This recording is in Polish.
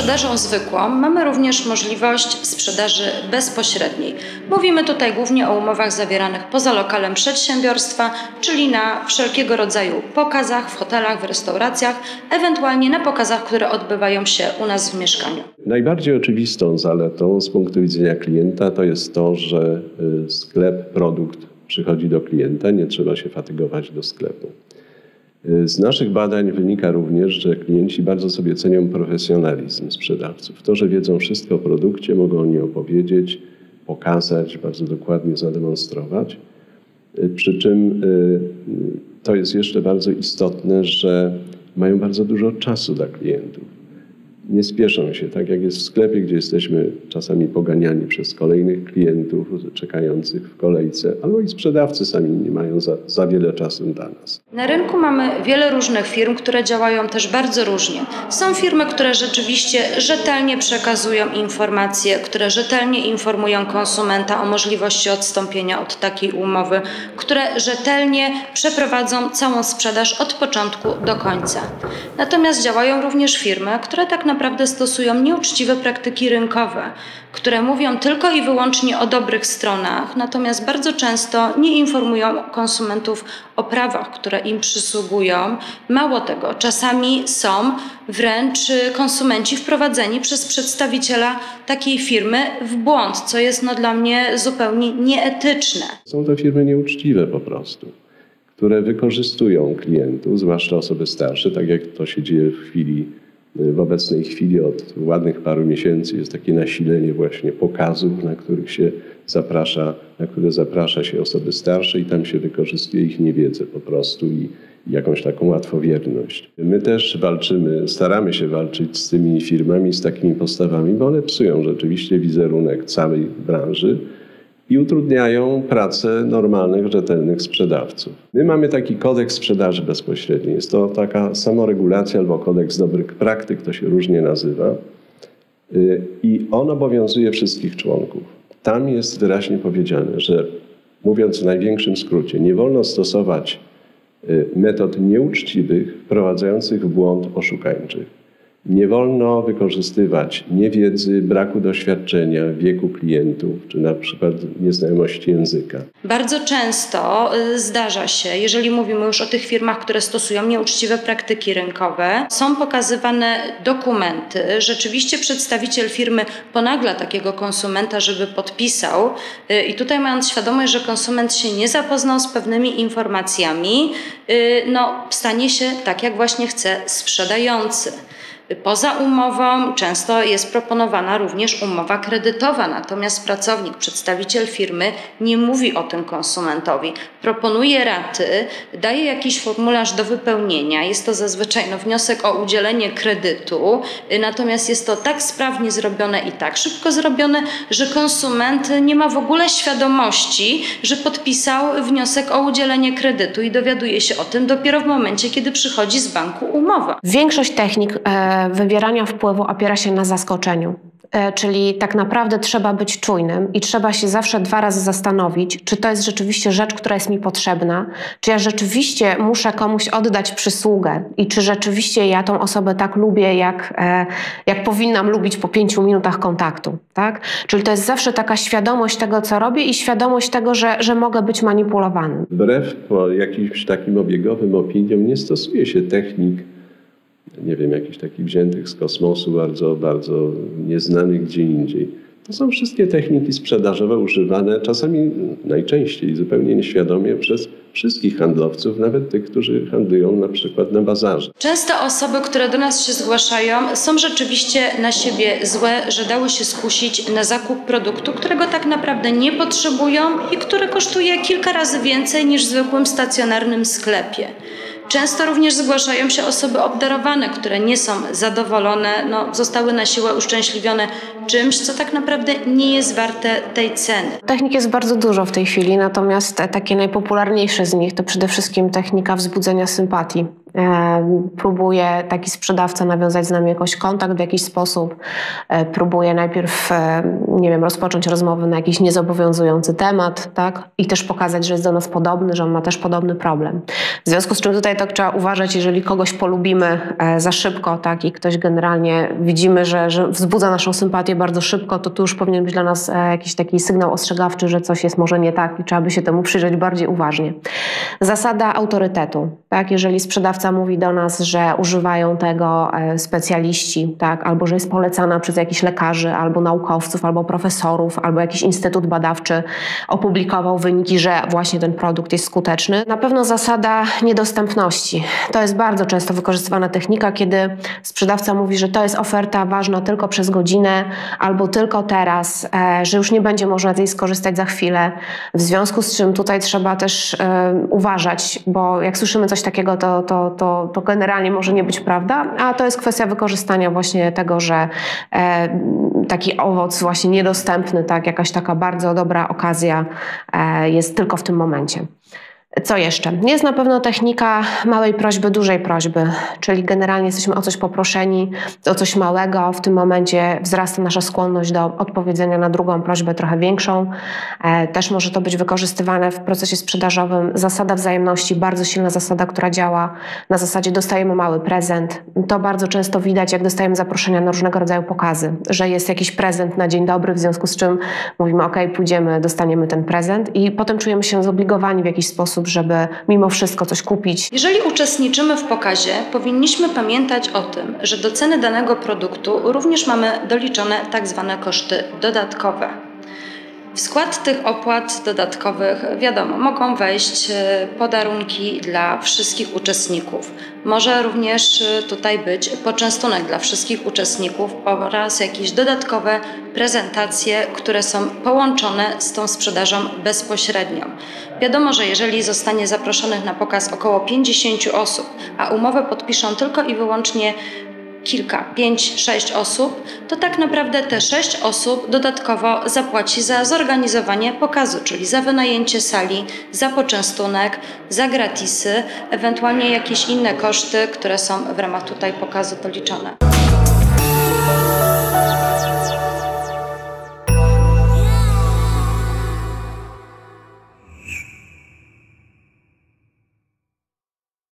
sprzedażą zwykłą mamy również możliwość sprzedaży bezpośredniej. Mówimy tutaj głównie o umowach zawieranych poza lokalem przedsiębiorstwa, czyli na wszelkiego rodzaju pokazach, w hotelach, w restauracjach, ewentualnie na pokazach, które odbywają się u nas w mieszkaniu. Najbardziej oczywistą zaletą z punktu widzenia klienta to jest to, że sklep, produkt przychodzi do klienta, nie trzeba się fatygować do sklepu. Z naszych badań wynika również, że klienci bardzo sobie cenią profesjonalizm sprzedawców. To, że wiedzą wszystko o produkcie, mogą o nim opowiedzieć, pokazać, bardzo dokładnie zademonstrować. Przy czym to jest jeszcze bardzo istotne, że mają bardzo dużo czasu dla klientów. Nie spieszą się, tak jak jest w sklepie, gdzie jesteśmy czasami poganiani przez kolejnych klientów czekających w kolejce, albo i sprzedawcy sami nie mają za wiele czasu dla nas. Na rynku mamy wiele różnych firm, które działają też bardzo różnie. Są firmy, które rzeczywiście rzetelnie przekazują informacje, które rzetelnie informują konsumenta o możliwości odstąpienia od takiej umowy, które rzetelnie przeprowadzą całą sprzedaż od początku do końca. Natomiast działają również firmy, które tak naprawdę stosują nieuczciwe praktyki rynkowe, które mówią tylko i wyłącznie o dobrych stronach, natomiast bardzo często nie informują konsumentów o prawach, które im przysługują. Mało tego, czasami są wręcz konsumenci wprowadzeni przez przedstawiciela takiej firmy w błąd, co jest dla mnie zupełnie nieetyczne. Są to firmy nieuczciwe po prostu, które wykorzystują klientów, zwłaszcza osoby starsze, tak jak to się dzieje w obecnej chwili od ładnych paru miesięcy jest takie nasilenie właśnie pokazów, na które zaprasza się osoby starsze i tam się wykorzystuje ich niewiedzę po prostu i jakąś taką łatwowierność. My też staramy się walczyć z tymi firmami, z takimi postawami, bo one psują rzeczywiście wizerunek całej branży i utrudniają pracę normalnych, rzetelnych sprzedawców. My mamy taki kodeks sprzedaży bezpośredniej. Jest to taka samoregulacja albo kodeks dobrych praktyk, to się różnie nazywa. I on obowiązuje wszystkich członków. Tam jest wyraźnie powiedziane, że mówiąc w największym skrócie, nie wolno stosować metod nieuczciwych, wprowadzających w błąd oszukańczych. Nie wolno wykorzystywać niewiedzy, braku doświadczenia, wieku klientów, czy na przykład nieznajomości języka. Bardzo często zdarza się, jeżeli mówimy już o tych firmach, które stosują nieuczciwe praktyki rynkowe, są pokazywane dokumenty. Rzeczywiście przedstawiciel firmy ponagla takiego konsumenta, żeby podpisał i tutaj mając świadomość, że konsument się nie zapoznał z pewnymi informacjami, stanie się tak, jak właśnie chce sprzedający. Poza umową często jest proponowana również umowa kredytowa, natomiast pracownik, przedstawiciel firmy nie mówi o tym konsumentowi. Proponuje raty, daje jakiś formularz do wypełnienia, jest to zazwyczaj wniosek o udzielenie kredytu, natomiast jest to tak sprawnie zrobione i tak szybko zrobione, że konsument nie ma w ogóle świadomości, że podpisał wniosek o udzielenie kredytu i dowiaduje się o tym dopiero w momencie, kiedy przychodzi z banku umowa. Większość technik wywierania wpływu opiera się na zaskoczeniu. Czyli tak naprawdę trzeba być czujnym i trzeba się zawsze 2 razy zastanowić, czy to jest rzeczywiście rzecz, która jest mi potrzebna, czy ja rzeczywiście muszę komuś oddać przysługę i czy rzeczywiście ja tą osobę tak lubię, jak powinnam lubić po 5 minutach kontaktu. Tak? Czyli to jest zawsze taka świadomość tego, co robię i świadomość tego, że mogę być manipulowanym. Wbrew jakimś takim obiegowym opiniom nie stosuje się technik, nie wiem, jakichś takich wziętych z kosmosu, bardzo, bardzo nieznanych gdzie indziej. To są wszystkie techniki sprzedażowe używane czasami, najczęściej zupełnie nieświadomie przez wszystkich handlowców, nawet tych, którzy handlują na przykład na bazarze. Często osoby, które do nas się zgłaszają, są rzeczywiście na siebie złe, że dały się skusić na zakup produktu, którego tak naprawdę nie potrzebują i który kosztuje kilka razy więcej niż w zwykłym stacjonarnym sklepie. Często również zgłaszają się osoby obdarowane, które nie są zadowolone, zostały na siłę uszczęśliwione czymś, co tak naprawdę nie jest warte tej ceny. Technik jest bardzo dużo w tej chwili, natomiast takie najpopularniejsze z nich to przede wszystkim technika wzbudzenia sympatii. Próbuje taki sprzedawca nawiązać z nami jakiś kontakt w jakiś sposób. Próbuje najpierw, nie wiem, rozpocząć rozmowę na jakiś niezobowiązujący temat, tak? I też pokazać, że jest do nas podobny, że on ma też podobny problem. W związku z czym tutaj tak trzeba uważać, jeżeli kogoś polubimy za szybko, tak? I ktoś generalnie widzimy, że wzbudza naszą sympatię bardzo szybko, to tu już powinien być dla nas jakiś taki sygnał ostrzegawczy, że coś jest może nie tak i trzeba by się temu przyjrzeć bardziej uważnie. Zasada autorytetu, tak? Jeżeli sprzedawca mówi do nas, że używają tego specjaliści, tak? Albo że jest polecana przez jakichś lekarzy, albo naukowców, albo profesorów, albo jakiś instytut badawczy opublikował wyniki, że właśnie ten produkt jest skuteczny. Na pewno zasada niedostępności. To jest bardzo często wykorzystywana technika, kiedy sprzedawca mówi, że to jest oferta ważna tylko przez godzinę, albo tylko teraz, że już nie będzie można z niej skorzystać za chwilę. W związku z czym tutaj trzeba też uważać, bo jak słyszymy coś takiego, to generalnie może nie być prawda, a to jest kwestia wykorzystania właśnie tego, że taki owoc właśnie niedostępny, tak, jakaś taka bardzo dobra okazja jest tylko w tym momencie. Co jeszcze? Jest na pewno technika małej prośby, dużej prośby, czyli generalnie jesteśmy o coś poproszeni, o coś małego. W tym momencie wzrasta nasza skłonność do odpowiedzenia na drugą prośbę trochę większą. Też może to być wykorzystywane w procesie sprzedażowym. Zasada wzajemności, bardzo silna zasada, która działa na zasadzie dostajemy mały prezent. To bardzo często widać, jak dostajemy zaproszenia na różnego rodzaju pokazy, że jest jakiś prezent na dzień dobry, w związku z czym mówimy ok, pójdziemy, dostaniemy ten prezent i potem czujemy się zobligowani w jakiś sposób, żeby mimo wszystko coś kupić. Jeżeli uczestniczymy w pokazie, powinniśmy pamiętać o tym, że do ceny danego produktu również mamy doliczone tak zwane koszty dodatkowe. W skład tych opłat dodatkowych, wiadomo, mogą wejść podarunki dla wszystkich uczestników. Może również tutaj być poczęstunek dla wszystkich uczestników oraz jakieś dodatkowe prezentacje, które są połączone z tą sprzedażą bezpośrednią. Wiadomo, że jeżeli zostanie zaproszonych na pokaz około 50 osób, a umowę podpiszą tylko i wyłącznie kilka, 5-6 osób, to tak naprawdę te 6 osób dodatkowo zapłaci za zorganizowanie pokazu, czyli za wynajęcie sali, za poczęstunek, za gratisy, ewentualnie jakieś inne koszty, które są w ramach tutaj pokazu doliczone.